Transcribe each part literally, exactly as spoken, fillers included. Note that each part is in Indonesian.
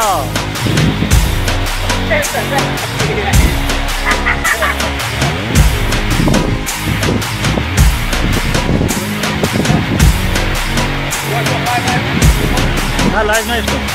Mantap. Nah, live na itu.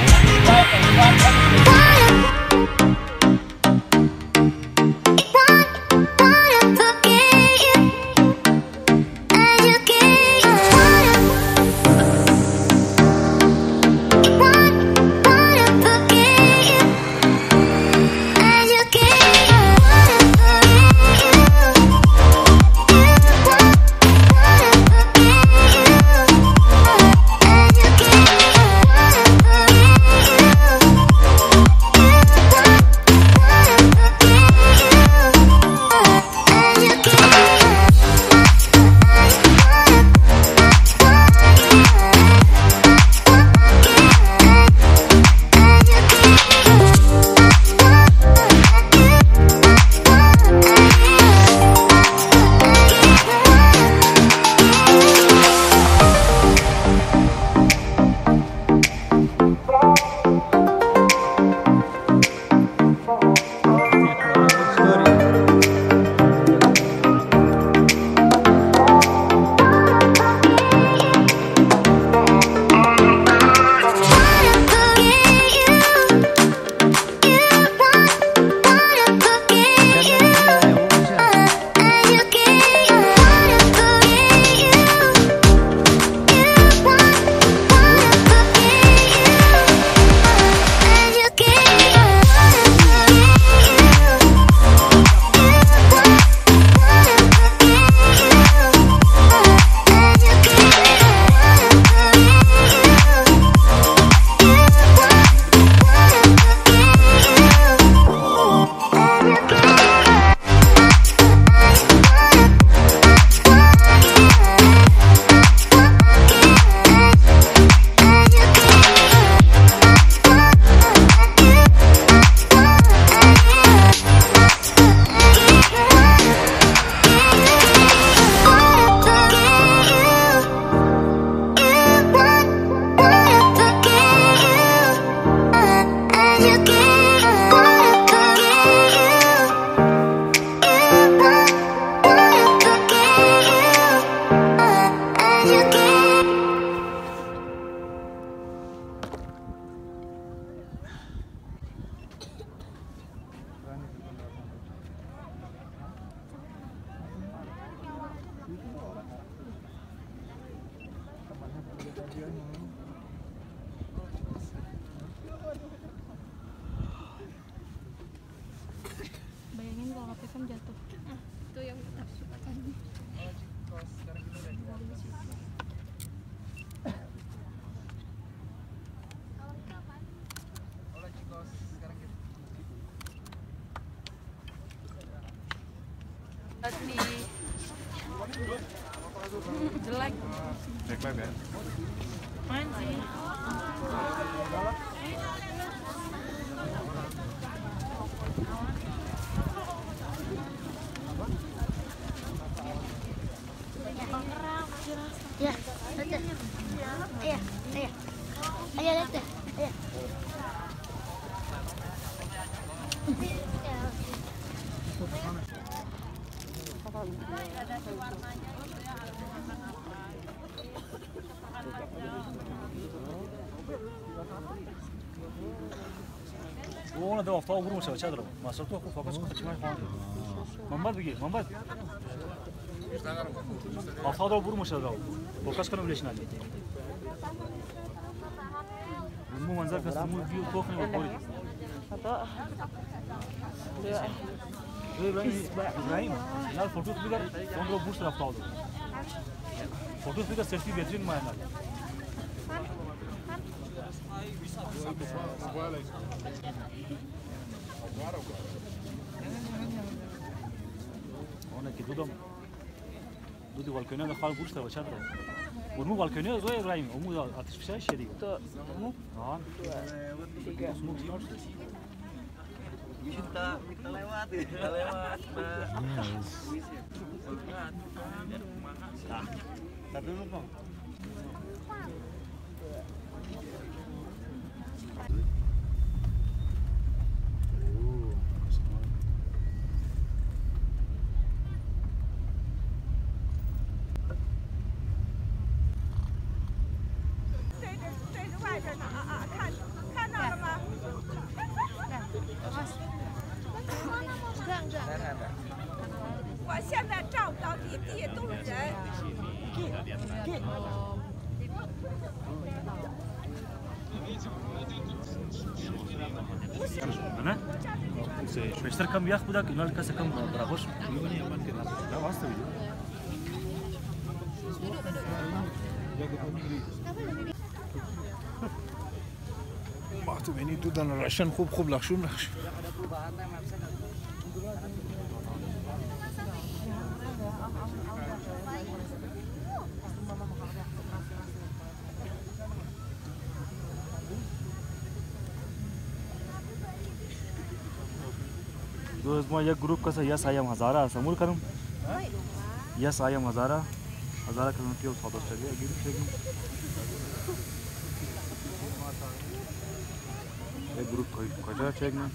Bayangin kalau H P kan jatuh. Nah, itu yang kita sukakan. Di jelek. Jelek banget ya? Main sih. Ya, lihat. Iya, iya. Ayo lihat deh. Ayo. Ona da hafta vurmuş ya çadır. Masraf yok fakat kaçmaya falan. Mamad bigi, mamad. Hafta da vurmuş ya da. Fokas kanı bileşin hadi. Bu manzara kasımı view tokne bakori. Apa? İbrahim, İbrahim. Yar foto tutar, sonra boost hafta oldu. Foto tutar selfie bedrin mi aynar? Ona ki dudam. Dudu Volcano da xal boost va chadra. Onu Volcano zo İbrahim, onu da atış bir şey şedi. To. Mu? Ha. Tiga. Semua jiwa. Kita kita lewat, kita lewat. Nah, tar dulu bang. 现在照不到地，地下都是人。 نه؟ شوشتر کم یخ بوده که اینا کسی کم برابر شد. نه واسطه ویدیو. ما تو بینی تو دن راشن خوب خوب لخشون لخشون. دوست ما یک گروه کسا یس آیم هزاره سمور کنم. یس آیم هزاره. هزاره کنم پیو صادر شده. گیری شدیم. یک گروه کجا چگنم.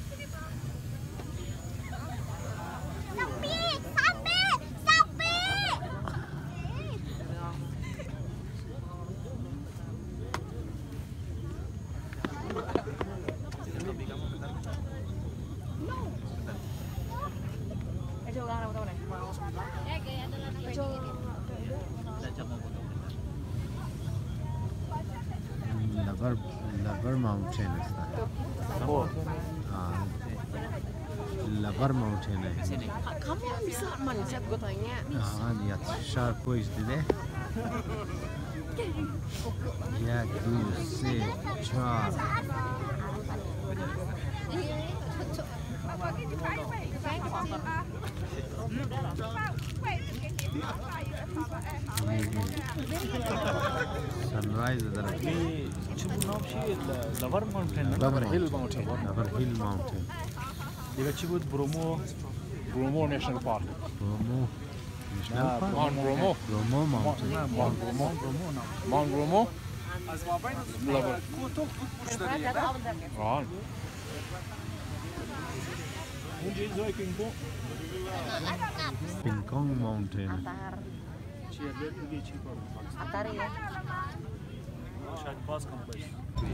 Lover, lover mountain is that? Oh. Ah, lover mountain है. Kamu bisa manjat gue tanya. Ah, lihat shark boys deh. Ya, dua, tiga, empat. Sunrise इधर है. ये चुबु नाम शी Lover Mountain. Lover Hill Mountain. Lover Hill Mountain. ये चुबु Bromo Bromo National Park. Bromo. National Park. Mount Bromo. Bromo Mountain. Mount Bromo. Mount Bromo. Lover. Ron. Pingkong Mountain. Atar ya. शायद पास कम पे.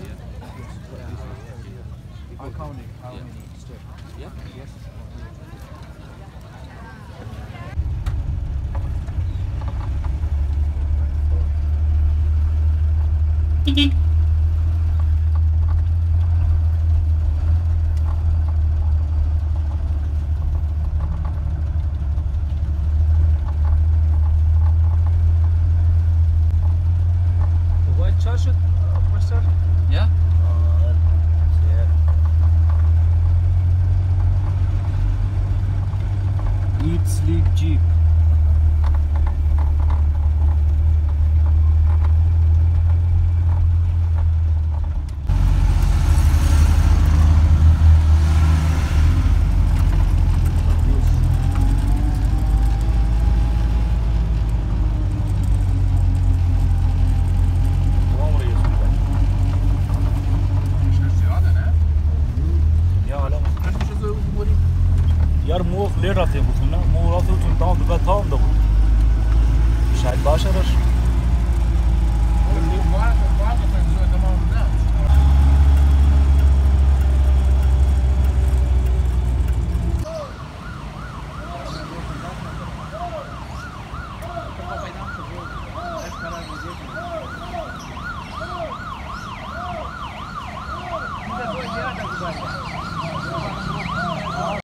I'm counting. How many steps? Yeah. Yes. Yeah. Eat, sleep, jeep. यार मुंह लेट आते हैं कुछ ना मुंह आते हैं चुनता हूँ दुकान था हम लोग शायद बाशा रश Waar, waar, waar,